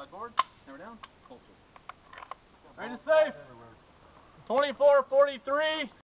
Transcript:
forward, hammer down, holster. Ready to safe. 24-43.